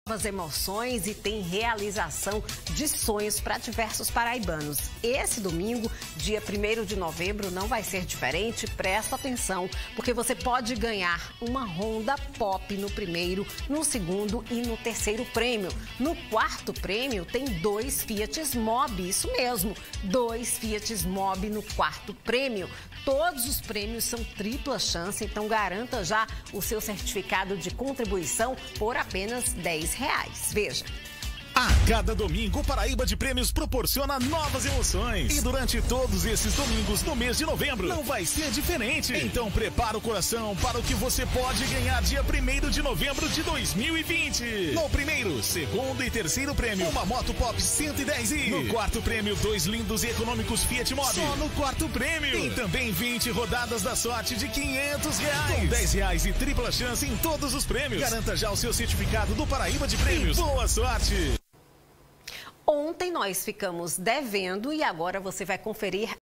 Novas emoções e tem realização de sonhos para diversos paraibanos. Esse domingo, dia 1º de novembro, não vai ser diferente. Presta atenção, porque você pode ganhar uma Honda Pop no primeiro, no segundo e no terceiro prêmio. No quarto prêmio tem 2 Fiat Mobi, isso mesmo, 2 Fiat Mobi no quarto prêmio. Todos os prêmios são tripla chance, então garanta já o seu certificado de contribuição por apenas R$10. Veja. A cada domingo, o Paraíba de Prêmios proporciona novas emoções. E durante todos esses domingos no mês de novembro, não vai ser diferente. Então prepara o coração para o que você pode ganhar dia 1º de novembro de 2020. No primeiro, segundo e terceiro prêmio, uma Moto Pop 110i. No quarto prêmio, 2 lindos e econômicos Fiat Mobi. Só no quarto prêmio. Tem também 20 rodadas da sorte de R$500. Com R$10 e tripla chance em todos os prêmios. Garanta já o seu certificado do Paraíba de Prêmios. E boa sorte! Ontem nós ficamos devendo e agora você vai conferir